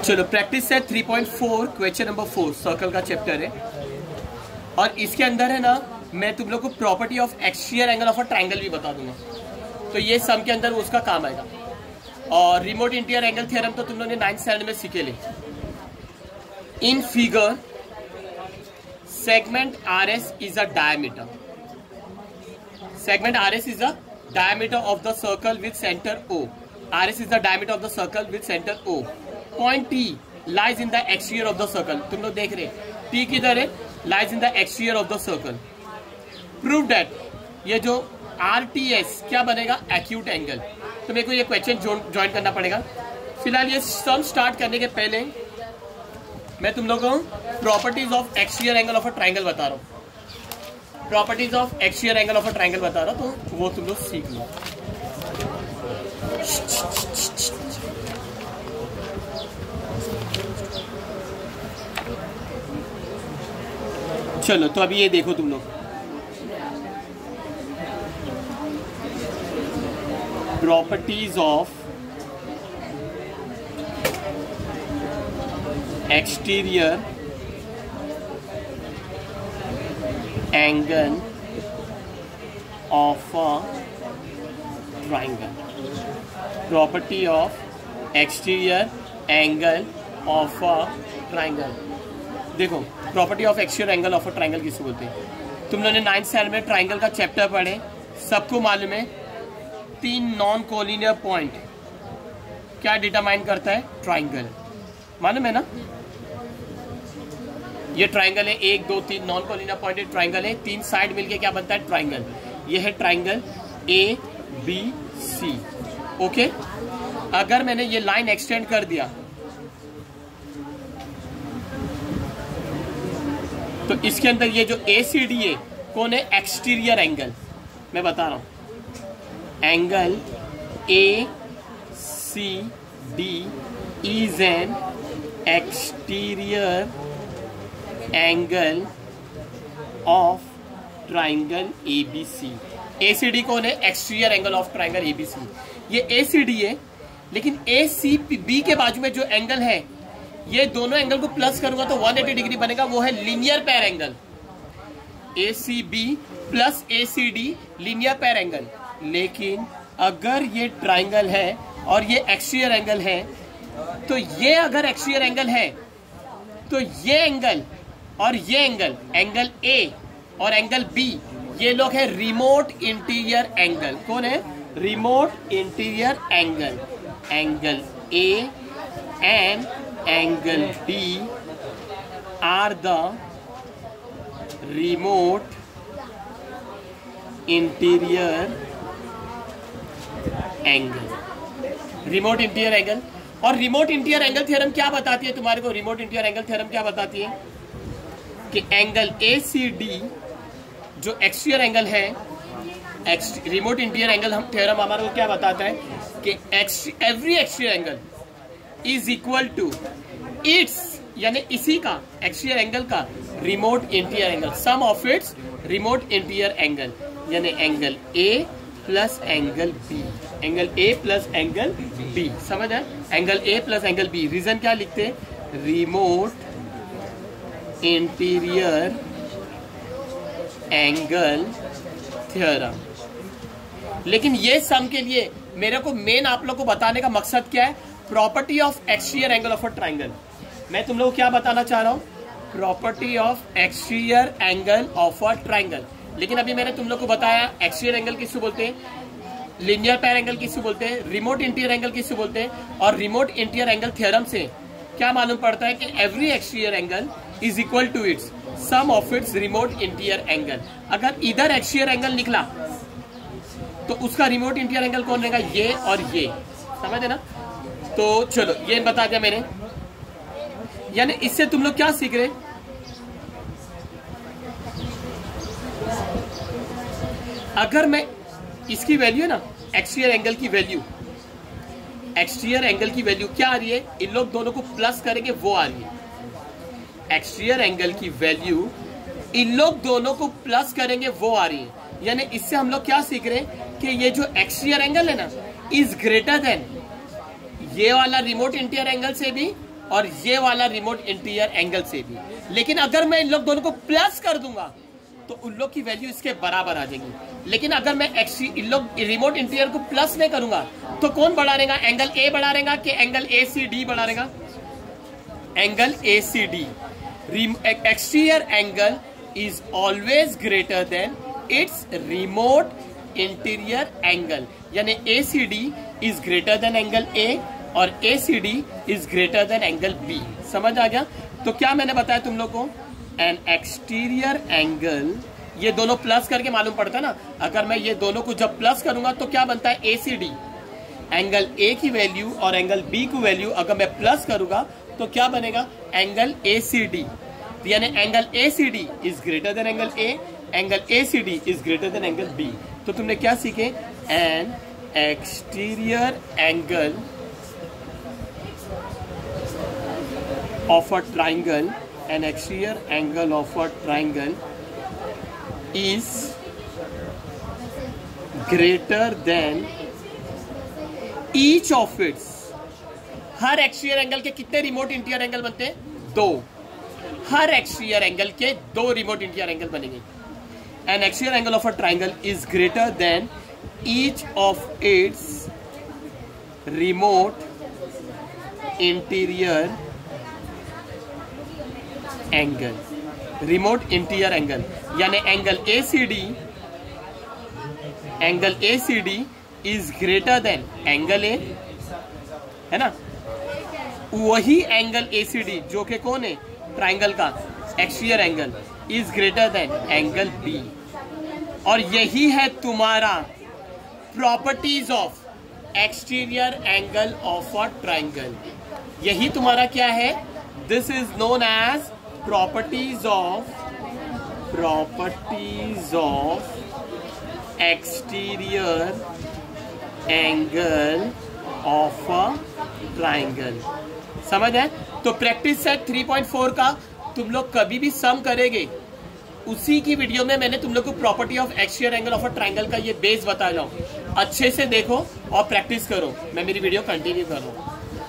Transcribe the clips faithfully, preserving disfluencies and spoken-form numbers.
चलो practice set three point four question number four circle का chapter है और इसके अंदर है ना मैं तुम लोग को property of exterior angle of a triangle भी बता दूंगा। तो ये सम के अंदर उसका काम आएगा। और रिमोट इंटीरियर एंगल थ्योरम तो तुम लोगों ने नाइन्थ स्टैंडर्ड में सीखे ले। In figure segment R S is a diameter segment R S is a diameter of the circle with center O. R S is the diameter of the circle with center O. Point T lies in the exterior of the circle. तुम लोग देख रहे T किधर है? Lies in the exterior of the circle. Prove that ये जो R T S क्या बनेगा? Acute angle. तो मेरे को ये क्वेश्चन ज्वाइन करना पड़ेगा। फिलहाल ये सम स्टार्ट करने के पहले मैं तुम लोगों को properties of exterior angle of a triangle बता रहा हूँ। Properties of exterior angle of a triangle बता रहा तो वो तुम लोग सीख लो। चलो तो अभी ये देखो तुम लोग properties of exterior angle of a triangle. Property of exterior angle of a triangle. देखो property of exterior angle of a triangle किसको बोलते हैं? तुम लोगों ने नाइन्थ स्टैंडर्ड में ट्रायंगल का चैप्टर पढ़े, सबको मालूम है तीन नॉन कोलिनियर पॉइंट क्या डिटरमाइन करता है? ट्रायंगल। मालूम है ना? ये ट्रायंगल है, एक दो तीन नॉन कोलिनियर पॉइंटेड ट्रायंगल है, तीन साइड मिलके क्या बनता है? ट्रायंगल। ये है triangle A B C. Okay, अगर मैंने ये लाइन एक्सटेंड कर दिया तो इसके अंदर ये जो ए सी डी है कौन है? Exterior angle. मैं बता रहा हूं angle A C D is an exterior angle of triangle A B C. A C D कौन है? Exterior angle of triangle A B C. ये ए सी डी है, लेकिन ए सी बी के बाजू में जो एंगल है ये दोनों एंगल को प्लस करूंगा तो एक सौ अस्सी डिग्री बनेगा, वो है linear pair angle. A C B plus A C D linear pair angle. लेकिन अगर ये ट्राइंगल है और ये एक्सटीरियर एंगल है तो ये अगर एक्सटीरियर एंगल है तो ये एंगल और ये एंगल, एंगल ए और एंगल बी, ये लोग है रिमोट इंटीरियर एंगल। कौन है? Remote interior angle. Angle A and angle B are the remote interior angle. Remote interior angle. और रिमोट इंटीरियर एंगल थ्योरम क्या बताती है तुम्हारे को? रिमोट इंटीरियर एंगल थ्योरम क्या बताती है कि एंगल ए सी डी जो एक्सटीरियर एंगल है, रिमोट इंटीरियर एंगल हम थ्योरम हमारे को क्या बताता है कि every exterior angle is equal to its, यानी इसी का एक्सटीरियर एंगल का remote interior angle, sum of its remote interior angle, यानी angle A plus angle B. Angle A plus angle B, समझ है? Angle A plus angle B. Reason क्या लिखते हैं? Remote interior angle theorem. लेकिन ये सम के लिए मेरे को मेन आप लोग को बताने का मकसद क्या है? Property of exterior angle of a triangle. मैं तुम लोग को क्या बताना चाह रहा हूं? Property of exterior angle of a triangle. लेकिन अभी मैंने तुम लोग को बताया एक्सटीरियर एंगल किसको बोलते हैं, लीनियर पेयर एंगल किसको बोलते हैं, रिमोट इंटीरियर एंगल किसको बोलते हैं। और रिमोट इंटीरियर एंगल थ्योरम से क्या मालूम पड़ता है कि every exterior angle is equal to its sum of its remote interior angle. अगर इधर एक्सटीरियर एंगल निकला तो उसका रिमोट इंटीरियर एंगल कौन रहेगा? ये और ये, समझे ना? तो चलो ये बता दिया मैंने। यानी इससे तुम लोग क्या सीख रहे? अगर मैं इसकी वैल्यू है ना, एक्सटीरियर एंगल की वैल्यू, एक्सटीरियर एंगल की वैल्यू क्या आ रही है? इन लोग दोनों को प्लस करेंगे वो आ रही है। एक्सटीरियर एंगल की वैल्यू इन लोग दोनों को प्लस करेंगे वो आ रही है। यानी इससे हम लोग क्या सीख रहे हैं कि ये जो एक्सटीरियर एंगल है ना इज ग्रेटर देन ये वाला रिमोट इंटीरियर एंगल से भी और ये वाला रिमोट इंटीरियर एंगल से भी। लेकिन अगर मैं इन लोग दोनों को प्लस कर दूंगा तो उन लोग की वैल्यू इसके बराबर आ जाएगी। लेकिन अगर मैं एक्सी इन लोग रिमोट इंटीरियर को प्लस नहीं करूंगा तो कौन बढ़ा रहेगा? एंगल ए बढ़ा रहेगा कि एंगल ए सी डी बढ़ा रहेगा? Angle A C D. Exterior angle is always greater than its remote interior angle, यानी A C D is greater than angle A और A C D is greater than angle B. समझ आ गया? तो क्या मैंने बताया तुम लोग को? एन एक्सटीरियर एंगल, ये दोनों प्लस करके मालूम पड़ता है ना, अगर मैं ये दोनों को जब प्लस करूंगा तो क्या बनता है? ए सी डी। एंगल ए की वैल्यू और एंगल बी की वैल्यू अगर मैं प्लस करूंगा तो क्या बनेगा? Angle A C D. यानी angle A C D is greater than angle A, angle A C D is greater than angle B. तो तुमने क्या सीखे? An exterior angle of a triangle, an exterior angle of a triangle is greater than each of its। हर exterior angle के कितने remote interior angle बनते हैं? दो। हर एक्सटीरियर एंगल के दो रिमोट इंटीरियर एंगल बनेंगे। An exterior angle of a triangle is greater than each of its remote interior angle. Remote interior angle यानी angle A C D, angle A C D is greater than angle A, है ना? वही angle A C D जो कि कौन है? Triangle का exterior angle is greater than angle B. और यही है तुम्हारा properties of exterior angle of a triangle. यही तुम्हारा क्या है? This is known as properties of properties of exterior angle of a triangle। समझ है? तो practice set three point four का तुम लोग कभी भी सम करेंगे, उसी की वीडियो में मैंने तुम लोग को property of exterior angle of a triangle का ये बेस बता रहा हूं। अच्छे से देखो और प्रैक्टिस करो। मैं मेरी वीडियो कंटिन्यू कर रहा हूं।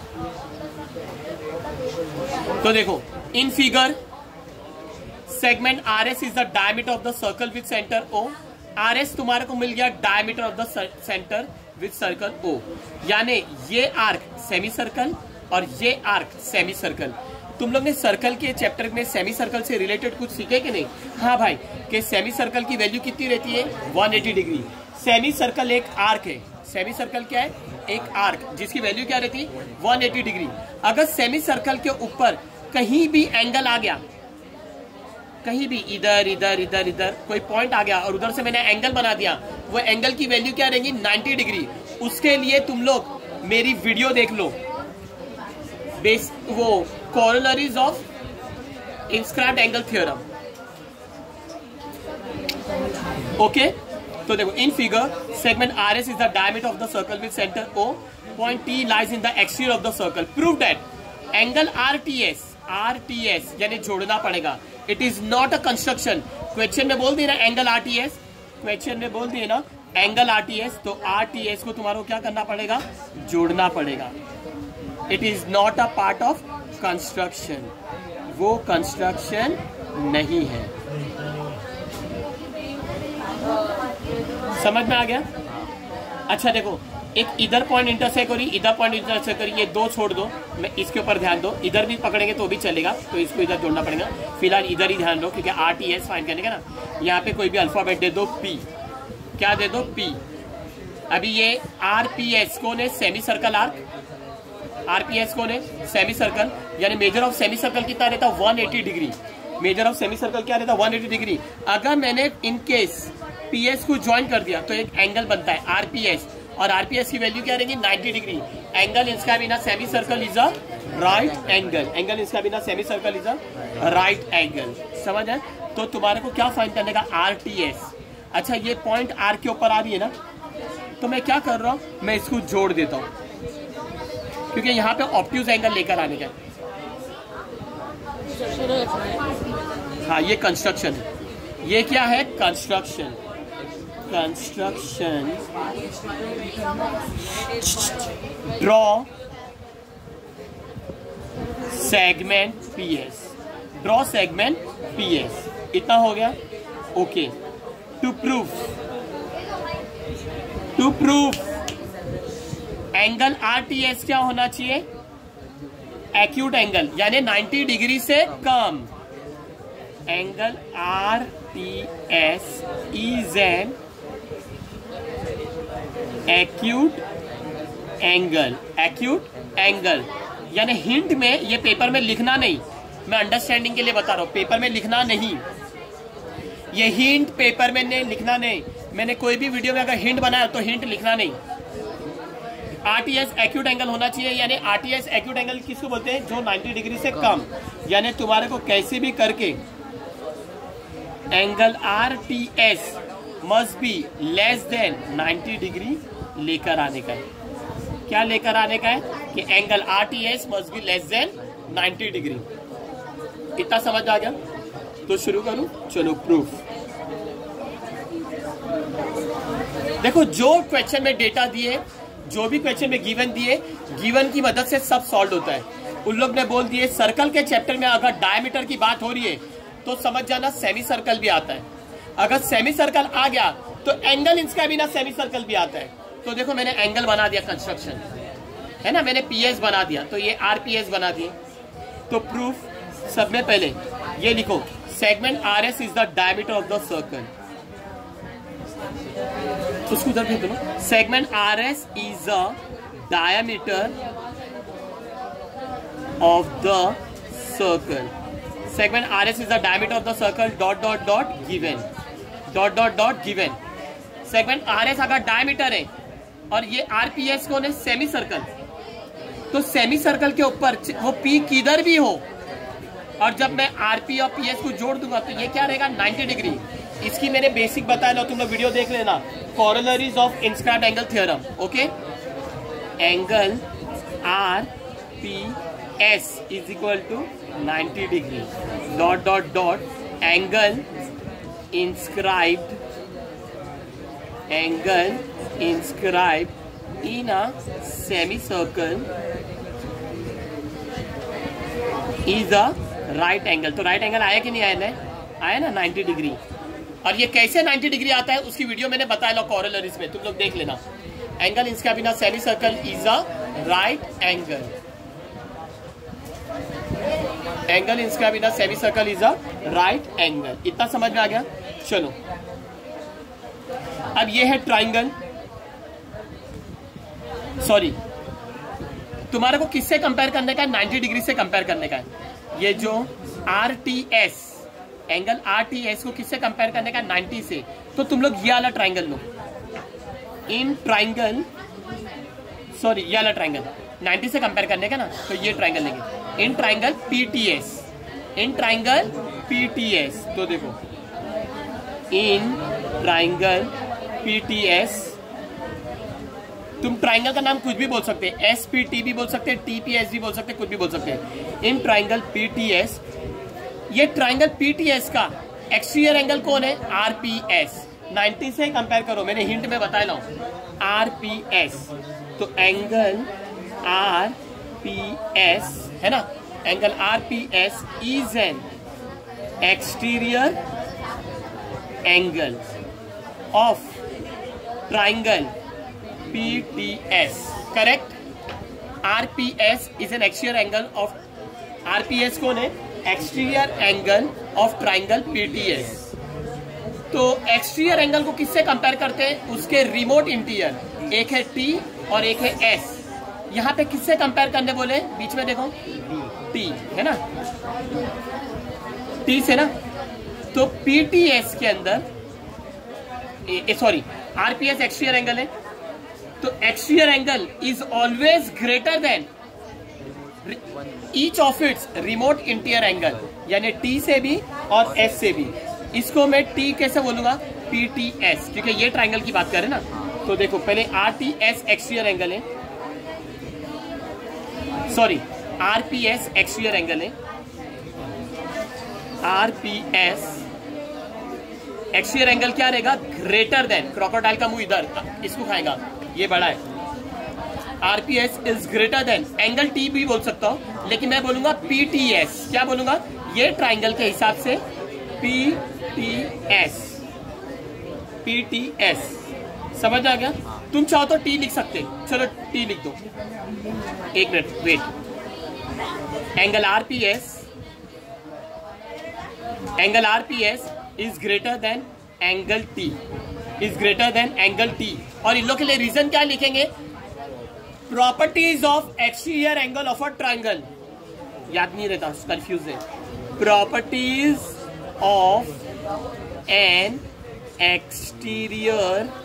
तो देखो, in figure segment R S is the diameter of the circle with centre O. R S तुम्हारे को मिल गया diameter of the centre with circle O, यानी ये आर्क सेमी सर्कल और ये आर्क सेमी सर्कल। तुम लोग ने सर्कल के चैप्टर में सेमी सर्कल से रिलेटेड कुछ सीखे कि नहीं? हाँ भाई, कि सेमी सर्कल की वैल्यू कितनी रहती है? One eighty degree. Semi circle एक आर्क है। सेमी सर्कल क्या है? एक आर्क जिसकी वैल्यू क्या रहती है? One eighty degree. अगर सेमी सर्कल के ऊपर कहीं भी एंगल आ गया, कहीं भी इधर इधर इधर इधर कोई पॉइंट आ गया और उधर से मैंने एंगल बना दिया, वो एंगल की वैल्यू क्या रहेगी? Ninety degree. उसके लिए तुम लोग मेरी वीडियो देख लो, बेस वो corollaries of inscribed angle theorem. Okay, तो देखो, in figure segment R S is the diameter of the circle with centre O, point T lies in the exterior of the circle. Prove that angle R T S, R T S यानी जोड़ना पड़ेगा। It is not a construction. Question में बोल दिए ना angle R T S, question में बोल दिए ना एंगल आर टी एस, तो आर टी एस को तुम्हारा क्या करना पड़ेगा? जोड़ना पड़ेगा। It is not a part of construction, वो कंस्ट्रक्शन नहीं है। समझ में आ गया? अच्छा देखो, एक इधर पॉइंट इंटरसेक्ट करी, इधर पॉइंट इंटरसेक्ट करी, ये दो छोड़ दो, मैं इसके ऊपर ध्यान दो। इधर भी पकड़ेंगे तो भी चलेगा, तो इसको इधर जोड़ना पड़ेगा। फिलहाल इधर ही ध्यान दो क्योंकि आर टी एस फाइंड करने का ना। यहाँ पे कोई भी अल्फाबेट दे दो, पी। क्या दे दो? पी। अभी ये आर पी एस कौन है? Semi circle arc. R P S कौन है? Semi circle. यानी मेजर ऑफ सेमी सर्कल कितना रहता है? One eighty degree. Measure of semi circle क्या रहता है? One eighty degree. अगर मैंने इन केस पी एस को ज्वाइन कर दिया तो एक एंगल बनता है आर पी एस, और आर पी एस की वैल्यू क्या रहेगी? Ninety degree. एंगल इसका बिना semi circle is a right angle. Angle इसका बिना semi circle is a right angle. समझ है? तो तुम्हारे को क्या फाइंड करने का? R T S. अच्छा, ये पॉइंट आर के ऊपर आ रही है ना, तो मैं क्या कर रहा हूं? मैं इसको जोड़ देता हूं क्योंकि यहाँ पे ऑब्ट्यूज एंगल लेकर आने का। हाँ, ये कंस्ट्रक्शन है। ये क्या है? Construction. Construction draw segment P S, draw segment P S, इतना हो गया। Okay, to prove, to prove angle R T S क्या होना चाहिए? एक्यूट एंगल, यानी नाइंटी डिग्री से कम। Angle R T S is an acute angle, acute angle, यानी हिंट में ये पेपर में लिखना नहीं, मैं अंडरस्टैंडिंग के लिए बता रहा हूं, पेपर में लिखना नहीं, ये हिंट पेपर में नहीं लिखना नहीं। मैंने कोई भी वीडियो में अगर हिंट बनाया तो हिंट लिखना नहीं। आरटीएस एक्यूट एंगल होना चाहिए, यानी आरटीएस एक्यूट एंगल किसको बोलते हैं? जो नाइंटी डिग्री से कम, यानी तुम्हारे को कैसे भी करके angle R T S must be less than ninety degree लेकर आने का है। क्या लेकर आने का है? कि angle R T S must be less than ninety degree. इतना समझ आ गया? तो शुरू करूं? चलो प्रूफ। देखो, जो क्वेश्चन में डेटा दिए, जो भी क्वेश्चन में गिवन दिए, गिवन की मदद से सब सॉल्व होता है। उन लोग ने बोल दिए सर्कल के चैप्टर में अगर डायमीटर की बात हो रही है तो समझ जाना सेमी सर्कल भी आता है। अगर सेमी सर्कल आ गया तो एंगल इसका भी ना सेमी सर्कल भी आता है। तो देखो, मैंने एंगल बना दिया, कंस्ट्रक्शन है ना, मैंने पीएस बना दिया, तो ये आरपीएस बना दिए। तो प्रूफ, सब में पहले ये लिखो, segment R S is the diameter of the circle. उसको उधर भेज दो। Segment R S is a diameter of the circle. Segment R S is the diameter of the circle dot dot dot given, dot dot dot given. Segment R S अगर diameter है और ये R P S कौन है? Semi circle. तो semi circle के ऊपर वो पी किधर भी हो, और जब मैं आरपी और पीएस को जोड़ दूंगा तो ये क्या रहेगा? Ninety degree. इसकी मैंने बेसिक बताया लो, तुम लोग वीडियो देख लेना, corollaries of inscribed angle theorem. Okay, angle R P S is equal to ninety degree dot dot dot angle inscribed, angle inscribed in a semi circle is a right angle. तो right angle आया कि नहीं आया? आया ना, ninety degree. और ये कैसे नाइंटी डिग्री आता है उसकी वीडियो मैंने बताया लो कॉरोलरीज में, तुम लोग देख लेना। एंगल इसका बिना semi circle is a right angle, angle इसका बिना semi circle is a right angle. इतना समझ में आ गया? चलो, अब ये है ट्राइंगल, सॉरी तुम्हारे को किससे कंपेयर करने का है? नाइंटी डिग्री से कंपेयर करने का है। ये जो R T S, angle R T S को किससे कंपेयर करने का? नाइंटी से। तो तुम लोग ये वाला ट्राइंगल लो, इन ट्राइंगल, सॉरी ये वाला ट्राइंगल नाइंटी से कंपेयर करने का ना, तो ये ट्राइंगल लेंगे, in triangle P T S, in triangle P T S. तो देखो, इन ट्राइंगल पीटीएस, तुम ट्राइंगल का नाम कुछ भी बोल सकते हैं, एस पी टी भी बोल सकते हैं, टी पी एस भी बोल सकते हैं, कुछ भी बोल सकते हैं। इन ट्राइंगल पीटीएस, ये ट्राइंगल पीटीएस का एक्सटीरियर एंगल कौन है? आरपीएस। नाइंटी से कंपेयर करो, मैंने हिंट में बताया ना, आरपीएस। तो एंगल आरपीएस है ना, angle RPS is an exterior angle of triangle P T S. Correct? R P S is an exterior angle of, R P S कौन है? Exterior angle of triangle P T S. तो एक्सटीरियर एंगल को किससे कंपेयर करते हैं? उसके रिमोट इंटीरियर, एक है टी और एक है एस। यहाँ पे किससे कंपेयर करने बोले? बीच में देखो, टी है ना, टी से ना। तो पीटीएस के अंदर, सॉरी आरपीएस एक्सटीरियर एंगल है, तो exterior angle is always greater than each of its remote interior angle, यानी टी से भी और एस से भी। इसको मैं टी कैसे बोलूंगा? पीटीएस, क्योंकि ये ट्राइंगल की बात करें ना। तो देखो, पहले आरटीएस एक्सटीरियर एंगल है, सॉरी आरपीएस एक्सटीरियर एंगल है, आरपीएस एक्सटीरियर एंगल क्या रहेगा? ग्रेटर देन, क्रोकोडाइल का मुंह इधर, इसको खाएगा, ये बड़ा है, R P S is greater than, angle T भी बोल सकता हूं, लेकिन मैं बोलूंगा पीटीएस। क्या बोलूंगा? ये ट्राइंगल के हिसाब से पीटीएस, पीटीएस। समझ आ गया? तुम चाहो तो टी लिख सकते, चलो टी लिख दो। एक minute wait. Angle RPS, angle RPS is greater than angle T, is greater than angle T. और इन लोग के लिए रीजन क्या लिखेंगे? Properties of exterior angle of a triangle, याद नहीं रहता, कंफ्यूज है। Properties of an exterior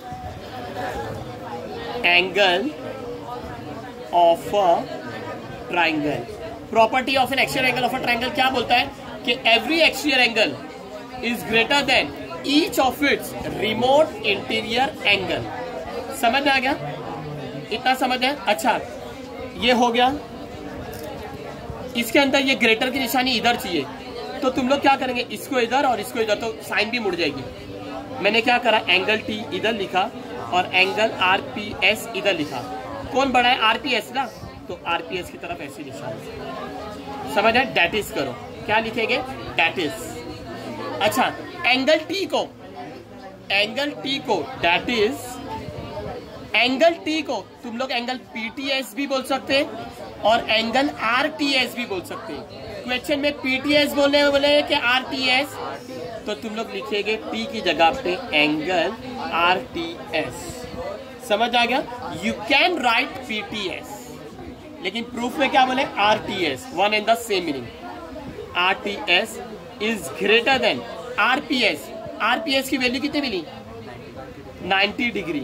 angle of a triangle. Property of an exterior angle of a triangle क्या बोलता है? कि every exterior angle is greater than each of its remote interior angle. समझ आ गया? इतना समझ है? अच्छा, ये हो गया। इसके अंदर ये ग्रेटर की निशानी इधर चाहिए, तो तुम लोग क्या करेंगे? इसको इधर और इसको इधर, तो साइन भी मुड़ जाएगी। मैंने क्या करा? एंगल टी इधर लिखा और एंगल आरपीएस इधर लिखा। कौन बड़ा है? आरपीएस ना, तो आरपीएस की तरफ ऐसी निशानी। समझ है? डेट इज करो, क्या लिखेंगे? That is. अच्छा, एंगल टी को, एंगल टी को डेट इज, एंगल टी को तुम लोग एंगल पीटीएस भी बोल सकते हैं और एंगल आरटीएस भी बोल सकते हैं। क्वेश्चन में पीटीएस बोलने बोले कि आरटीएस, तो तुम लोग लिखेंगे टी की जगह पे एंगल आरटीएस। समझ आ गया? यू कैन राइट पीटीएस, लेकिन प्रूफ में क्या बोले? RTS, one and the same meaning. RTS is greater than RPS. RPS की वैल्यू कितनी मिली? Ninety degree.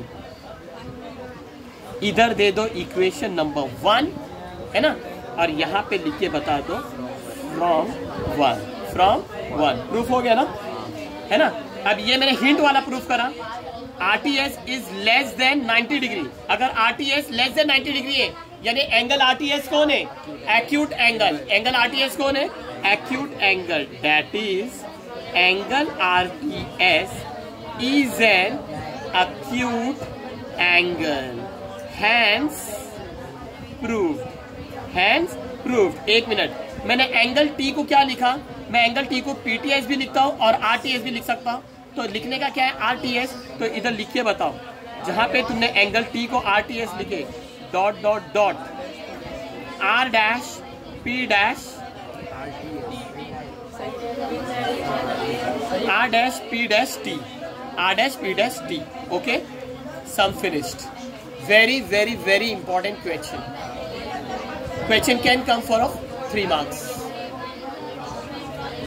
इधर दे दो इक्वेशन नंबर वन, है ना, और यहां पे लिख के बता दो from one, from one. Proof हो गया ना, है ना? अब ये मैंने हिंट वाला प्रूफ करा। RTS is less than ninety degree. अगर RTS less than ninety degree है, यानी एंगल आरटीएस कौन है? Acute angle. एंगल आरटीएस कौन है? Acute angle. That is angle RTS is an acute angle, hence proved, hence proved। एक minute, मैंने angle T को क्या लिखा? मैं एंगल टी को पीटीएस भी लिखता हूँ और आरटीएस भी लिख सकता हूँ। तो लिखने का क्या है? आरटीएस। तो इधर लिख के बताओ, जहां पे तुमने एंगल टी को आरटीएस लिखे, dot dot dot R dash P dash R dash P dash T, R dash P dash T. Okay, some finished. Very, very, very important question. Question can come for of three marks.